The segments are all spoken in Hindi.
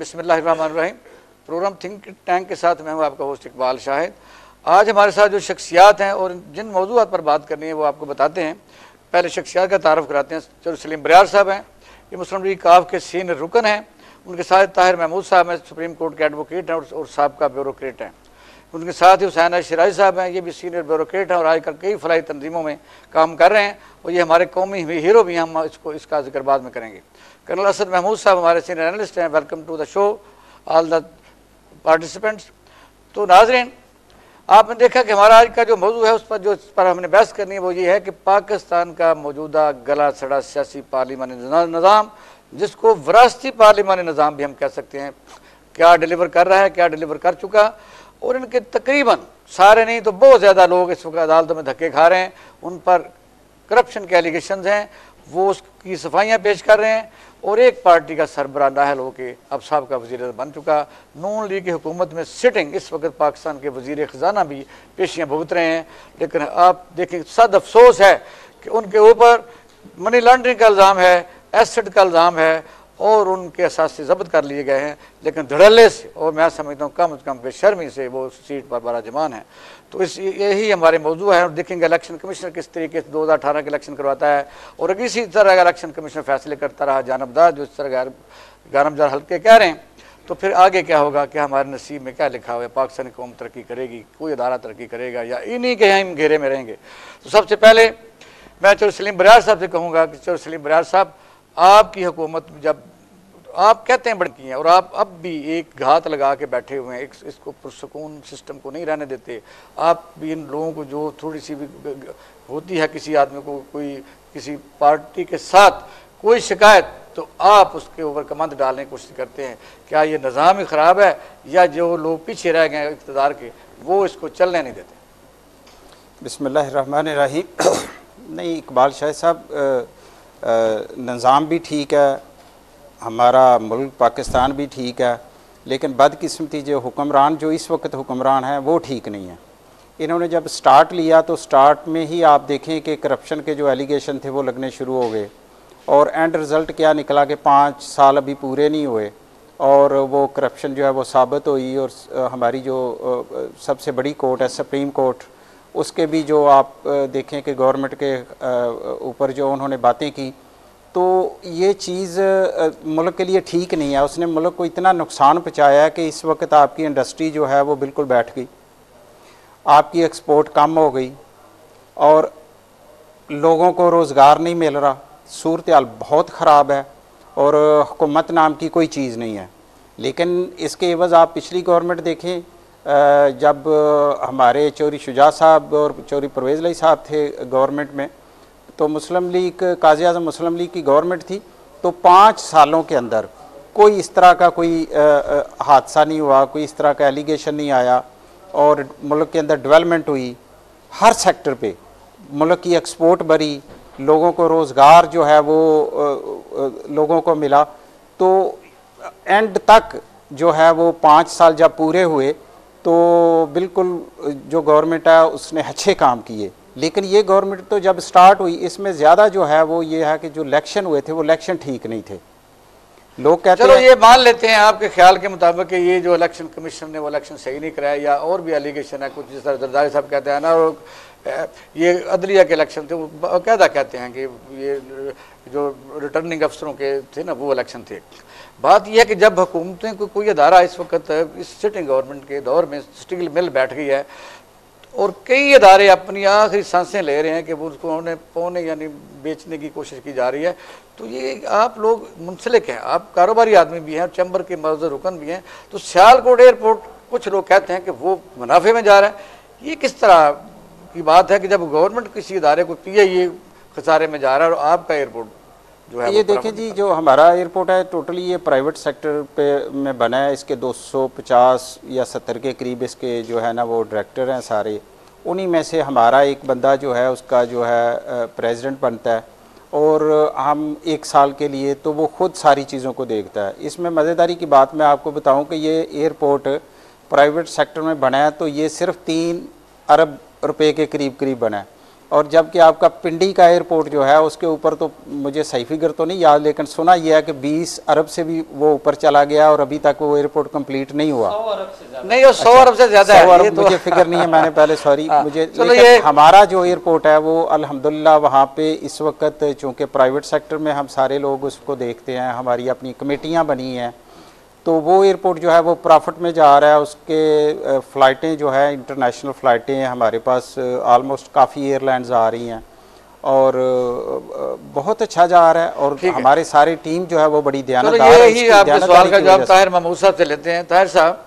बिस्मिल्लाहिर्रहमानिर्रहीम। प्रोग्राम थिंक टैंक के साथ मैं हूँ आपका होस्ट इकबाल शाहिद। आज हमारे साथ जो शख्सियात हैं और जिन मौजूआत पर बात करनी है वो आपको बताते हैं। पहले शख्सियात का तारफ़ कराते हैं। चौधरी सलीम बरियार साहब हैं, ये मुस्लिम लीग काफ के सीनियर रुकन हैं। उनके साथ ताहिर महमूद साहब हैं, सुप्रीम कोर्ट के एडवोकेट हैं और साबका ब्यूरोक्रेट हैं। उनके साथ ही हुसैन शिराजी साहब हैं, ये भी सीनियर ब्यूरोक्रेट हैं और आजकल कई फलाई तंजीमों में काम कर रहे हैं और ये हमारे कौमी हीरो भी हैं। हम इसका जिक्र बाद में करेंगे। कर्नल असद महमूद साहब हमारे सीनियर एनालिस्ट हैं। Welcome to the show all the participants. तो नाज़रीन, आपने देखा कि हमारा आज का जो मौजू है उस पर हमने बहस करनी है, वो ये है कि पाकिस्तान का मौजूदा गला सड़ा सियासी पार्लिमानी निज़ाम, जिसको विरासती पार्लिमानी निज़ाम भी हम कह सकते हैं, क्या डिलीवर कर रहा है, क्या डिलीवर कर चुका। और इनके तकरीबन सारे नहीं तो बहुत ज़्यादा लोग इस वक्त अदालतों में धक्के खा रहे हैं। उन पर करप्शन के एलिगेशंस हैं, वो उसकी सफाइयाँ पेश कर रहे हैं। और एक पार्टी का सरबराह नाहल होकर अब साहब का वज़ीर बन चुका। नून लीग की हुकूमत में सिटिंग इस वक्त पाकिस्तान के वज़ीर ख़जाना भी पेशियाँ भुगत रहे हैं। लेकिन आप देखें, सद अफसोस है कि उनके ऊपर मनी लॉन्ड्रिंग का इल्ज़ाम है, एसिड का इल्ज़ाम है और उनके असासे ज़ब्त कर लिए गए हैं। लेकिन धड़ल्ले से, और मैं समझता हूँ कम से कम बेशर्मी से, वो सीट पर बराजमान है। तो यही हमारे मौजू है। और देखेंगे इलेक्शन कमिश्नर किस तरीके से 2018 के इलेक्शन करवाता है और अगर इसी तरह का इलेक्शन कमिश्नर फैसले करता रहा जानबदार, जो इस तरह गारमजार हल्के कह रहे हैं, तो फिर आगे क्या होगा, क्या हमारे नसीब में क्या लिखा हुआ है। पाकिस्तानी कौम तरक्की करेगी, कोई अदारा तरक्की करेगा, या इन्हीं के हम घेरे में रहेंगे। तो सबसे पहले मैं चौधरी सलीम बरियार साहब से कहूँगा कि चौधरी सलीम बरियार साहब, आपकी हुकूमत जब आप कहते हैं बढ़ती हैं और आप अब भी एक घात लगा के बैठे हुए हैं, इसको पुरसकून सिस्टम को नहीं रहने देते। आप भी इन लोगों को जो थोड़ी सी भी होती है, किसी आदमी को कोई किसी पार्टी के साथ कोई शिकायत, तो आप उसके ऊपर कमंद डालने की कोशिश करते हैं। क्या ये निज़ाम ही ख़राब है या जो लोग पीछे रह गए इक़्तिदार के वो इसको चलने नहीं देते? बिस्मिल्लाहिर्रहमानिर्रहीम। नहीं इकबाल शाह साहब, निज़ाम भी ठीक है, हमारा मुल्क पाकिस्तान भी ठीक है, लेकिन बदकिस्मती जो हुक्मरान जो इस वक्त हुक्मरान हैं वो ठीक नहीं है। इन्होंने जब स्टार्ट लिया तो स्टार्ट में ही आप देखें कि करप्शन के जो एलिगेशन थे वो लगने शुरू हो गए और एंड रिज़ल्ट क्या निकला कि 5 साल अभी पूरे नहीं हुए और वो करप्शन जो है वो साबित हुई। और हमारी जो सबसे बड़ी कोर्ट है सुप्रीम कोर्ट, उसके भी जो आप देखें कि गवर्नमेंट के ऊपर जो उन्होंने बातें की, तो ये चीज़ मुल्क के लिए ठीक नहीं है। उसने मुल्क को इतना नुकसान पहुँचाया है कि इस वक्त आपकी इंडस्ट्री जो है वो बिल्कुल बैठ गई, आपकी एक्सपोर्ट कम हो गई और लोगों को रोज़गार नहीं मिल रहा। सूरत हाल बहुत ख़राब है और हुकूमत नाम की कोई चीज़ नहीं है। लेकिन इसके एवज़ आप पिछली गवर्नमेंट देखें, जब हमारे चौधरी शुजा साहब और चौधरी परवेज़ अली साहब थे गवर्नमेंट में, तो मुस्लिम लीग काज़ी आज़म मुस्लिम लीग की गवर्नमेंट थी, तो 5 सालों के अंदर कोई इस तरह का कोई हादसा नहीं हुआ, कोई इस तरह का एलिगेशन नहीं आया और मुल्क के अंदर डेवलपमेंट हुई। हर सेक्टर पे मुल्क की एक्सपोर्ट बढ़ी, लोगों को रोज़गार जो है वो लोगों को मिला। तो एंड तक जो है वो 5 साल जब पूरे हुए तो बिल्कुल जो गवर्नमेंट है उसने अच्छे काम किए। लेकिन ये गवर्नमेंट तो जब स्टार्ट हुई, इसमें ज़्यादा जो है वो ये है कि जो इलेक्शन हुए थे वो इलेक्शन ठीक नहीं थे। लोग कहते हैं, चलो ये मान लेते हैं आपके ख्याल के मुताबिक कि ये जो इलेक्शन कमीशन ने वो इलेक्शन सही नहीं कराया, या और भी एलिगेशन है कुछ, जिस तरह जरदारी साहब कहते हैं ना, ये अदलिया के इलेक्शन थे, वो बाकायदा कहते हैं कि ये जो रिटर्निंग अफसरों के थे ना वो इलेक्शन थे। बात यह है कि जब हुकूमतें कोई अदारा इस वक्त इस सिटिंग गवर्नमेंट के दौर में स्टील मिल बैठ गई है और कई अदारे अपनी आखिरी सांसें ले रहे हैं कि वो उसको पौने यानी बेचने की कोशिश की जा रही है, तो ये आप लोग मुंसलिक हैं, आप कारोबारी आदमी भी हैं, चैम्बर के मौजूद रुकन भी हैं। तो सियालकोट एयरपोर्ट कुछ लोग कहते हैं कि वो मुनाफे में जा रहा है। ये किस तरह की बात है कि जब गवर्नमेंट किसी इदारे को ये खसारे में जा रहा है और आपका एयरपोर्ट जो है? ये देखें जी, जो हमारा एयरपोर्ट है टोटली ये प्राइवेट सेक्टर पे में बना है। इसके 250 या 70 के करीब इसके जो है ना वो डायरेक्टर हैं सारे। उन्हीं में से हमारा एक बंदा जो है उसका जो है प्रेसिडेंट बनता है और हम 1 साल के लिए, तो वो ख़ुद सारी चीज़ों को देखता है। इसमें मज़ेदारी की बात मैं आपको बताऊं कि ये एयरपोर्ट प्राइवेट सेक्टर में बना है तो ये सिर्फ 3 अरब रुपए के करीब बना है। और जबकि आपका पिंडी का एयरपोर्ट जो है उसके ऊपर तो मुझे सही फिगर तो नहीं याद, लेकिन सुना यह है कि 20 अरब से भी वो ऊपर चला गया और अभी तक वो एयरपोर्ट कंप्लीट नहीं हुआ। 100 अरब से ज्यादा नहीं, वो 100 अरब से ज्यादा है। 100 अरब तो मुझे फिगर नहीं है, मैंने पहले सॉरी मुझे। हमारा जो एयरपोर्ट है वो अल्हम्दुलिल्लाह वहाँ पे इस वक्त चूँकि प्राइवेट सेक्टर में हम सारे लोग उसको देखते हैं, हमारी अपनी कमेटियाँ बनी हैं, तो वो एयरपोर्ट जो है वो प्रॉफिट में जा रहा है। उसके फ़्लाइटें जो है इंटरनेशनल फ़्लाइटें हैं हमारे पास, आलमोस्ट काफ़ी एयरलाइंस आ रही हैं और बहुत अच्छा जा रहा है। और हमारे सारी टीम जो है वो बड़ी दयानतदार है। यही आपके सवाल का जवाब ताहिर महमूद साहब से लेते हैं। ताहिर साहब,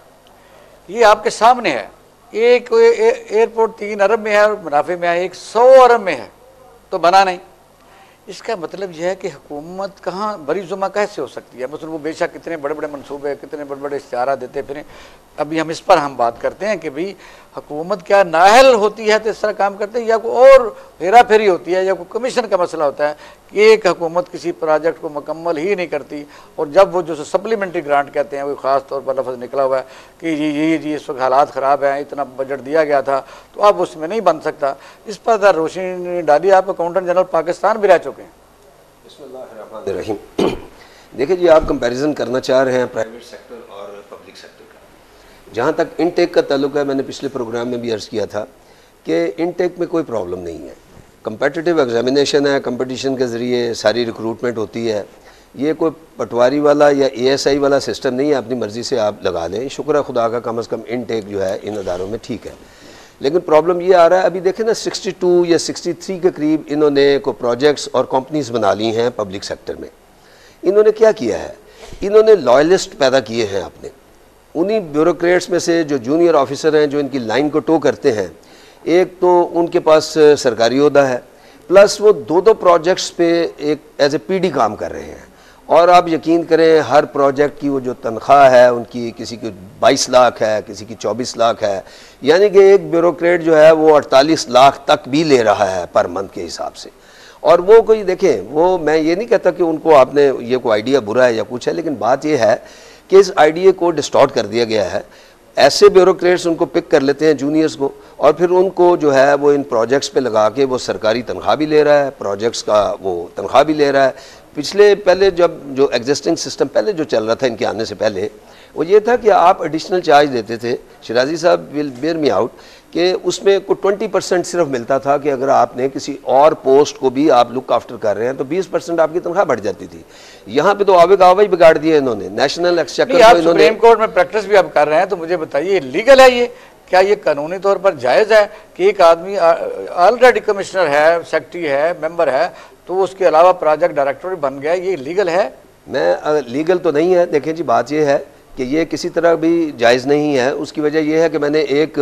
ये आपके सामने है, एक एयरपोर्ट 3 अरब में है और मुनाफे में है, एक 100 अरब में है, तो बना नहीं। इसका मतलब यह है कि हुकूमत कहाँ बरी जुमा कैसे हो सकती है? मतलब वो बेशक कितने बड़े बड़े मनसूबे, कितने बड़े बड़े इश्तिहार देते फिर, अभी हम इस पर हम बात करते हैं कि भाई हुकूमत क्या नाअहल होती है तो इस तरह काम करते हैं, या कोई और हेरा फेरी होती है, या कोई कमीशन का मसला होता है कि एक हुकूमत किसी प्रोजेक्ट को मुकम्मल ही नहीं करती, और जब वो जो सप्लीमेंट्री ग्रांट कहते हैं वो ख़ास तौर पर लफ्ज़ निकला हुआ है कि ये इस वक्त हालात ख़राब हैं, इतना बजट दिया गया था तो अब उसमें नहीं बन सकता। इस पर ज़रा रोशनी डालिए, आप अकाउंटेंट जनरल पाकिस्तान भी रह चुके हैं। बिस्मिल्लाहिर्रहमानिर्रहीम। देखिए जी, आप कंपैरिजन करना चाह रहे हैं प्राइवेट सेक्टर और पब्लिक सेक्टर का। जहाँ तक इनटेक का ताल्लुक है, मैंने पिछले प्रोग्राम में भी अर्ज़ किया था कि इनटेक में कोई प्रॉब्लम नहीं है। कंपेटिटिव एग्जामिनेशन है, कंपटीशन के ज़रिए सारी रिक्रूटमेंट होती है। ये कोई पटवारी वाला या ASI वाला सिस्टम नहीं है, अपनी मर्ज़ी से आप लगा लें। शुक्र है खुदा का, कम अज़ कम इनटेक जो है इन अदारों में ठीक है। लेकिन प्रॉब्लम ये आ रहा है, अभी देखें ना 62 या 63 के करीब इन्होंने को प्रोजेक्ट्स और कंपनीज़ बना ली हैं पब्लिक सेक्टर में। इन्होंने क्या किया है, इन्होंने लॉयलिस्ट पैदा किए हैं अपने। उन्हीं ब्यूरोक्रेट्स में से जो जूनियर ऑफिसर हैं, जो इनकी लाइन को टो करते हैं, एक तो उनके पास सरकारी ओहदा है, प्लस वो 2-2 प्रोजेक्ट्स पे एक एज ए PD काम कर रहे हैं। और आप यकीन करें, हर प्रोजेक्ट की वो जो तनख्वाह है उनकी, किसी की 22 लाख है, किसी की 24 लाख है, यानी कि एक ब्यूरोक्रेट जो है वो 48 लाख तक भी ले रहा है पर मंथ के हिसाब से। और वो कोई देखें, वो मैं ये नहीं कहता कि उनको आपने ये कोई आइडिया बुरा है या कुछ है, लेकिन बात ये है कि इस आइडिया को डिस्टॉर्ट कर दिया गया है। ऐसे ब्यूरोक्रेट्स उनको पिक कर लेते हैं जूनियर्स को, और फिर उनको जो है वो इन प्रोजेक्ट्स पे लगा के वो सरकारी तनख्वाह भी ले रहा है, प्रोजेक्ट्स का वो तनख्वाह भी ले रहा है। पहले जब जो एग्जिस्टिंग सिस्टम पहले जो चल रहा था इनके आने से पहले, वो ये था कि आप एडिशनल चार्ज देते थे, शिराजी साहब विल बेयर मी आउट, कि उसमें को 20% सिर्फ मिलता था कि अगर आपने किसी और पोस्ट को भी आप लुक आफ्टर कर रहे हैं तो 20% आपकी तनख्वाह बढ़ जाती थी। यहाँ पे तो आवे का आवा ही बिगाड़ दिया इन्होंने। नेशनल एक्सचेकर को इन्होंने, सुप्रीम कोर्ट में प्रैक्टिस भी आप कर रहे हैं, तो मुझे बताइए लीगल है ये? क्या ये कानूनी तौर पर जायज़ है कि एक आदमी ऑलरेडी कमिश्नर है, सेक्रेटरी है, मेंबर है, तो उसके अलावा प्रोजेक्ट डायरेक्टर बन गया, ये लीगल है? मैं लीगल तो नहीं है। देखें जी, बात ये है कि ये किसी तरह भी जायज़ नहीं है। उसकी वजह यह है कि मैंने एक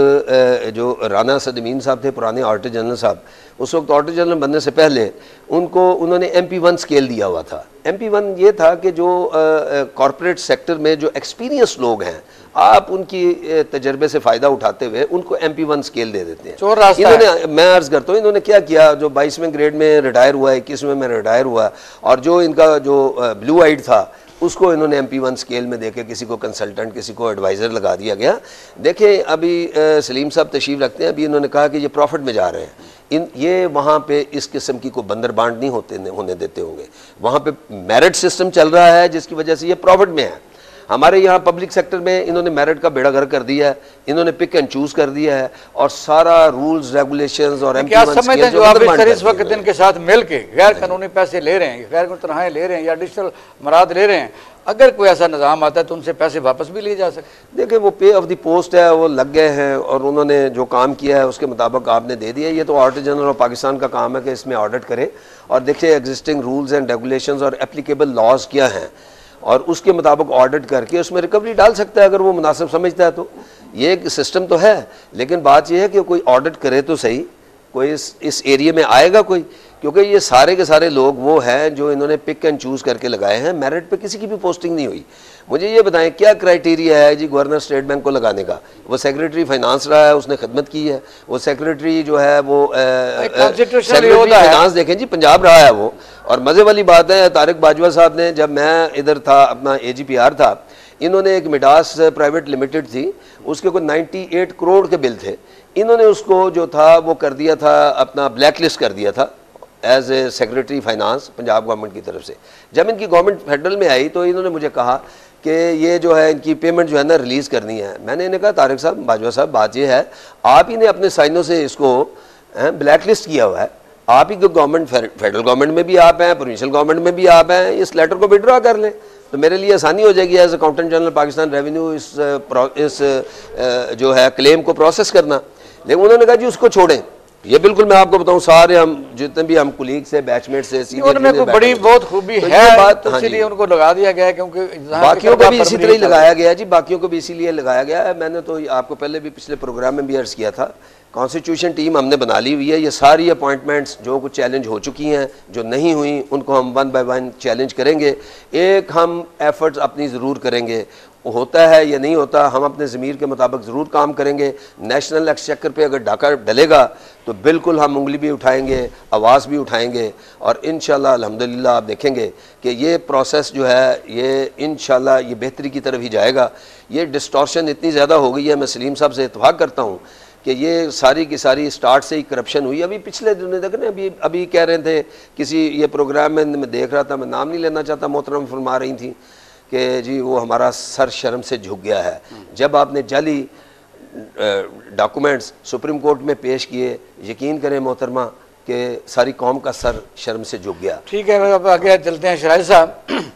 जो राना सदमीन साहब थे, पुराने ऑडिटर जनरल साहब, उस वक्त ऑडिटर जनरल बनने से पहले उन्होंने MP1 स्केल दिया हुआ था। MP1 ये था कि जो कॉरपोरेट सेक्टर में जो एक्सपीरियंस लोग हैं, आप उनकी तजर्बे से फ़ायदा उठाते हुए उनको MP1 स्केल दे देते हैं। इन्होंने, मैं अर्ज़ करता हूँ, इन्होंने क्या किया, जो 22वें ग्रेड में रिटायर हुआ, 21वें में रिटायर हुआ, और जो इनका जो ब्लू आइड था उसको इन्होंने MP1 स्केल में देके किसी को कंसल्टेंट, किसी को एडवाइज़र लगा दिया गया। देखें, अभी सलीम साहब तशरीफ़ रखते हैं, अभी इन्होंने कहा कि ये प्रॉफिट में जा रहे हैं। ये वहाँ पे इस किस्म की कोई बंदर बांट नहीं होने देते होंगे। वहाँ पे मेरिट सिस्टम चल रहा है जिसकी वजह से ये प्रॉफिट में है। हमारे यहाँ पब्लिक सेक्टर में इन्होंने मेरिट का बेड़ा गर्क कर दिया है, इन्होंने पिक एंड चूज कर दिया है, और सारा रूल्स रेगुलेशंस और क्या समझते हैं जो आप इस वक्त इनके साथ मिल के गैर कानूनी पैसे ले रहे हैं, गैर तनख्वाहें ले रहे हैं या एडिशनल मराद ले रहे हैं, अगर कोई ऐसा निज़ाम आता है तो उनसे पैसे वापस भी लिए जा सकते? देखिए, वो पे ऑफ द पोस्ट है, वो लग गए हैं और उन्होंने जो काम किया है उसके मुताबिक आपने दे दिया। ये तो ऑडिटर जनरल ऑफ पाकिस्तान का काम है कि इसमें ऑडिट करे और देखिए एग्जिस्टिंग रूल्स एंड रेगुलेशंस और एप्लीकेबल लॉज क्या हैं, और उसके मुताबिक ऑडिट करके उसमें रिकवरी डाल सकता है अगर वो मुनासिब समझता है तो। ये एक सिस्टम तो है, लेकिन बात यह है कि कोई ऑडिट करे तो सही, कोई इस एरिया में आएगा कोई, क्योंकि ये सारे के सारे लोग वो हैं जो इन्होंने पिक एंड चूज़ करके लगाए हैं। मेरिट पे किसी की भी पोस्टिंग नहीं हुई। मुझे ये बताएं क्या क्राइटेरिया है जी गवर्नर स्टेट बैंक को लगाने का? वो सेक्रेटरी फाइनेंस रहा है, उसने खिदमत की है। वो सेक्रेटरी जो है वो सेक्रेटरी फाइनेंस देखें जी पंजाब रहा है वो। और मज़े वाली बात है, तारिक बाजवा साहब ने, जब मैं इधर था अपना AGPR था, इन्होंने एक मिडास प्राइवेट लिमिटेड थी, उसके कोई 98 करोड़ के बिल थे, इन्होंने उसको जो था वो कर दिया था, अपना ब्लैक लिस्ट कर दिया था as a secretary finance Punjab government की तरफ से। जब इनकी गवर्नमेंट फेडरल में आई तो इन्होंने मुझे कहा कि ये जो है इनकी पेमेंट जो है ना रिलीज़ करनी है। मैंने इन्हें कहा तारिक साहब, बाजवा साहब, बात ये है आप ही ने अपने साइनों से इसको ब्लैक लिस्ट किया हुआ है, आप ही को गवर्नमेंट, फेडरल गवर्नमेंट में भी आप हैं, प्रोविंशियल गवर्नमेंट में भी आप हैं, इस लेटर को विड्रॉ कर लें तो मेरे लिए आसानी हो जाएगी as accountant general Pakistan revenue इस जो है क्लेम को प्रोसेस करना। लेकिन उन्होंने कहा जी उसको छोड़ें। ये बिल्कुल मैं आपको बताऊं, सारे हम जितने भी हम कुलीग से, बैचमेट से, उनमें कोई बड़ी बहुत खूबी है बात, तो इसीलिए उनको लगा दिया गया, क्योंकि बाकियों को भी इसी तरह ही लगाया गया जी, बाकियों को भी इसीलिए लगाया गया है। मैंने तो आपको पहले भी पिछले प्रोग्राम में भी अर्ज किया था, कॉन्स्टिट्यूशन टीम हमने बना ली हुई है। ये सारी अपॉइंटमेंट्स जो कुछ चैलेंज हो चुकी हैं, जो नहीं हुई, उनको हम 1 बाय 1 चैलेंज करेंगे। एक हम एफर्ट्स अपनी ज़रूर करेंगे, होता है या नहीं होता, हम अपने ज़मीर के मुताबिक ज़रूर काम करेंगे। नेशनल एक्सचेकर पे अगर डाका डलेगा तो बिल्कुल हम उंगली भी उठाएंगे, आवाज़ भी उठाएंगे, और इंशाल्लाह अल्हम्दुलिल्लाह आप देखेंगे कि ये प्रोसेस जो है ये इंशाल्लाह ये बेहतरी की तरफ ही जाएगा। ये डिस्टॉर्शन इतनी ज़्यादा हो गई है, मैं सलीम साहब से इत्तफाक करता हूँ कि ये सारी की सारी स्टार्ट से ही करप्शन हुई। अभी पिछले दिनों तक ना अभी कह रहे थे किसी ये प्रोग्राम में मैं देख रहा था, मैं नाम नहीं लेना चाहता, मोहतरम फरमा रही थी कि जी वो हमारा सर शर्म से झुक गया है जब आपने जाली डॉक्यूमेंट्स सुप्रीम कोर्ट में पेश किए। यकीन करें मोहतरमा कि सारी कौम का सर शर्म से झुक गया। ठीक है, अब आगे चलते हैं शराइज साहब।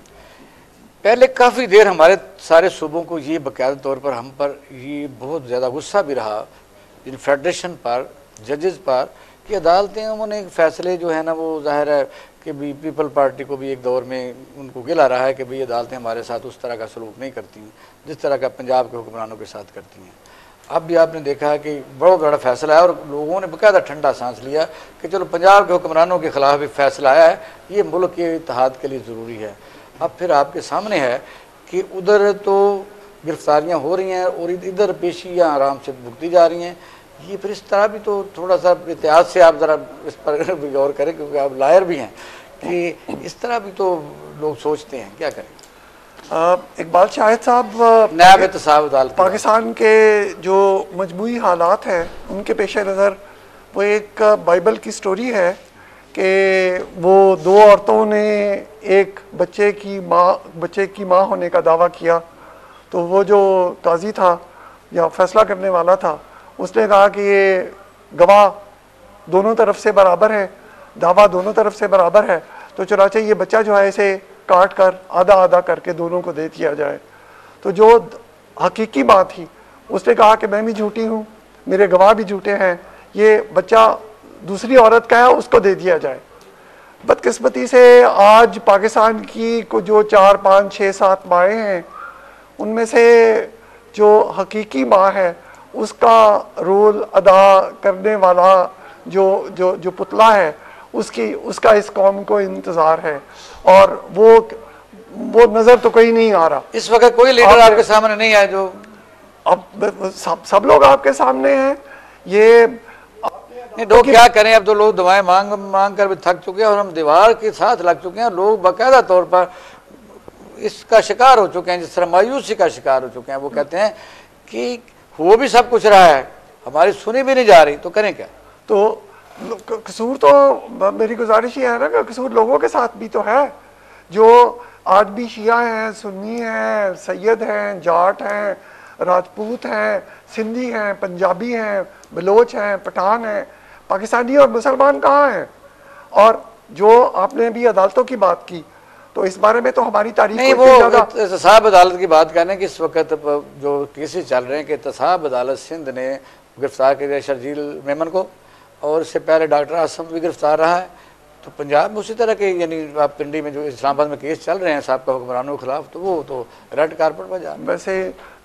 पहले काफ़ी देर हमारे सारे सूबों को ये बाकायदा तौर पर हम पर ये बहुत ज़्यादा गुस्सा भी रहा इन फेडरेशन पर, जजेस पर, कि अदालतें उन्होंने एक फ़ैसले जो है ना वो जाहिर है कि भी पीपल पार्टी को भी एक दौर में उनको गिला रहा है कि भाई अदालतें हमारे साथ उस तरह का सलूक नहीं करती हैं जिस तरह का पंजाब के हुक्मरानों के साथ करती हैं। अब भी आपने देखा है कि बहुत बड़ा फैसला है और लोगों ने बाकायदा ठंडा सांस लिया कि चलो पंजाब के हुक्मरानों के ख़िलाफ़ भी फैसला आया है, ये मुल्क के इत्तेहाद के लिए ज़रूरी है। अब फिर आपके सामने है कि उधर तो गिरफ्तारियाँ हो रही हैं और इधर पेशियाँ आराम से भुगती जा रही हैं। ये फिर इस तरह भी तो थोड़ा सा इतिहास से आप ज़रा इस पर भी गौर करें, क्योंकि आप लायर भी हैं, कि इस तरह भी तो लोग सोचते हैं, क्या करें। इकबाल शाहिद साहब, नायब एहतसाब अदालत पाकिस्तान के जो मजमूई हालात हैं उनके पेश नज़र वो एक बाइबल की स्टोरी है कि वो दो औरतों ने एक बच्चे की माँ होने का दावा किया। तो वो जो काजी था या फैसला करने वाला था उसने कहा कि ये गवाह दोनों तरफ से बराबर है, दावा दोनों तरफ से बराबर है, तो चुनांचे ये बच्चा जो है इसे काट कर आधा आधा करके दोनों को दे दिया जाए। तो जो हकीकी बात थी उसने कहा कि मैं भी झूठी हूँ, मेरे गवाह भी झूठे हैं, ये बच्चा दूसरी औरत का है, उसको दे दिया जाए। बदकिस्मती से आज पाकिस्तान की को जो 4, 5, 6, 7 माएँ हैं उनमें से जो हकीकी माँ है उसका रोल अदा करने वाला जो पुतला है उसका इस कौम को इंतज़ार है, और वो नज़र तो कहीं नहीं आ रहा। इस वक्त कोई लीडर आपके सामने नहीं है जो अब सब लोग आपके सामने हैं। ये नहीं, लोग क्या करें, अब तो लोग दवाएं मांग कर भी थक चुके हैं और हम दीवार के साथ लग चुके हैं। लोग बाकायदा तौर पर इसका शिकार हो चुके हैं, जिस तरह मायूसी का शिकार हो चुके हैं। वो कहते हैं कि हो भी सब कुछ रहा है, हमारी सुनी भी नहीं जा रही, तो करें क्या। तो कसूर तो मेरी गुजारिश ये है ना कि कसूर लोगों के साथ भी तो है, जो आज भी शिया हैं, सुन्नी हैं, सैयद हैं, जाट हैं, राजपूत हैं, सिंधी हैं, पंजाबी हैं, बलोच हैं, पठान हैं, पाकिस्तानी और मुसलमान कहाँ हैं। और जो आपने भी अदालतों की बात की तो इस बारे में तो हमारी तारीफ नहीं, वो एहतसाब अदालत की बात करें कि इस वक्त जो केसेस चल रहे हैं कि एहतसाब अदालत सिंध ने गिरफ्तार किया शर्जील मेमन को, और इससे पहले डॉक्टर आसम भी गिरफ्तार रहा है। तो पंजाब में उसी तरह के यानी आप पिंडी में जो इस्लामाबाद में केस चल रहे हैं साहब हुक्मरानों के खिलाफ, तो वो तो रेड कारपेट पर जा। वैसे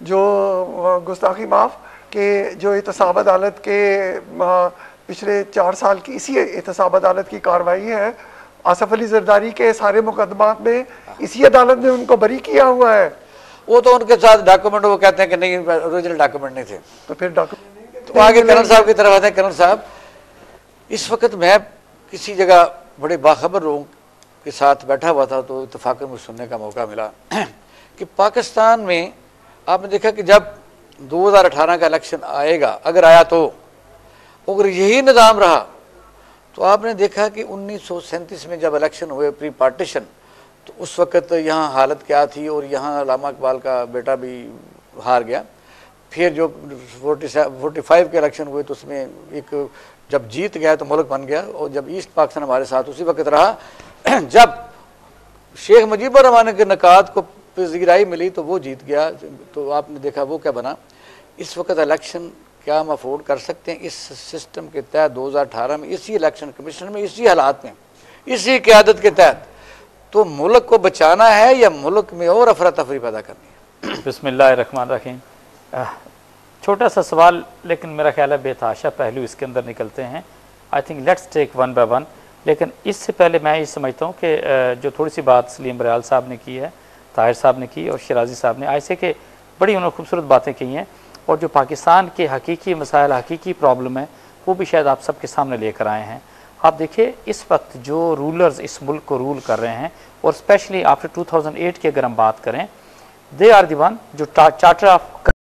जो गुस्ताखी माफ़ के जो एहतसाब अदालत के पिछले 4 साल की इसी एहतसाब अदालत की कार्रवाई है, आसफ अली जरदारी के सारे मुकदमात में इसी अदालत ने उनको बरी किया हुआ है। वो तो उनके साथ डॉक्यूमेंट वो कहते हैं कि नहीं ओरिजिनल डॉक्यूमेंट नहीं थे, तो फिर डॉक्यूमेंट तो आगे करण साहब की तरफ आते हैं। करण साहब, इस वक्त मैं किसी जगह बड़े बाखबर लोगों के साथ बैठा हुआ था तो इत्तेफाकन मुझे सुनने का मौका मिला कि पाकिस्तान में आपने देखा कि जब 2018 का इलेक्शन आएगा, अगर आया तो अगर यही निज़ाम रहा तो आपने देखा कि 1937 में जब इलेक्शन हुए प्री पार्टीशन, तो उस वक़्त यहाँ हालत क्या थी, और यहाँ अल्लामा इकबाल का बेटा भी हार गया। फिर जो 45 के इलेक्शन हुए तो उसमें एक जब जीत गया तो मुल्क बन गया, और जब ईस्ट पाकिस्तान हमारे साथ उसी वक्त रहा। जब शेख मुजीबुर रहमान के नकात को पजीराई मिली तो वो जीत गया, तो आपने देखा वो क्या बना। इस वक्त इलेक्शन क्या हम अफोर्ड कर सकते हैं इस सिस्टम के तहत 2018 में, इसी इलेक्शन कमीशन में, इसी हालात में, इसी क़यादत के तहत? तो मुल्क को बचाना है या मुल्क में और अफरा तफरी पैदा करनी है? बिस्मिल्लाहिर्रहमानिर्रहीम। छोटा सा सवाल, लेकिन मेरा ख्याल है बेतहाशा पहलू इसके अंदर निकलते हैं। I think let's take one by one. लेकिन इससे पहले मैं ये समझता हूँ कि जो थोड़ी सी बात सलीम बरियाल साहब ने की है, ताहिर साहब ने की और शिराजी साहब ने, ऐसे कि बड़ी उन्होंने खूबसूरत बातें की हैं, और जो पाकिस्तान के हकीकी मसाइल, हकीकी प्रॉब्लम है, वो भी शायद आप सबके सामने लेकर आए हैं। आप देखिए इस वक्त जो रूलर्स इस मुल्क को रूल कर रहे हैं, और स्पेशली आफ्टर 2008 की अगर हम बात करें, दे आर दी वन जो चार्टर ऑफ